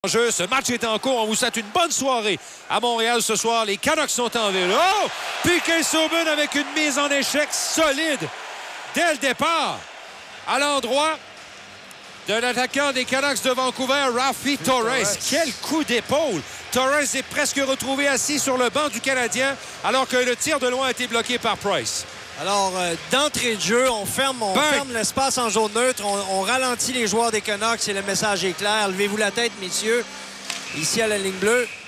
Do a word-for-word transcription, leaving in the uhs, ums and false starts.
Jeu, ce match est en cours. On vous souhaite une bonne soirée à Montréal ce soir. Les Canucks sont en ville. Oh! Piquet Souban avec une mise en échec solide dès le départ à l'endroit de l'attaquant des Canucks de Vancouver, Ralphie Torres. Torres. Quel coup d'épaule! Torres est presque retrouvé assis sur le banc du Canadien alors que le tir de loin a été bloqué par Price. Alors, euh, d'entrée de jeu, on ferme, on ferme l'espace en zone neutre, on, on ralentit les joueurs des Canucks et le message est clair. Levez-vous la tête, messieurs, ici à la ligne bleue.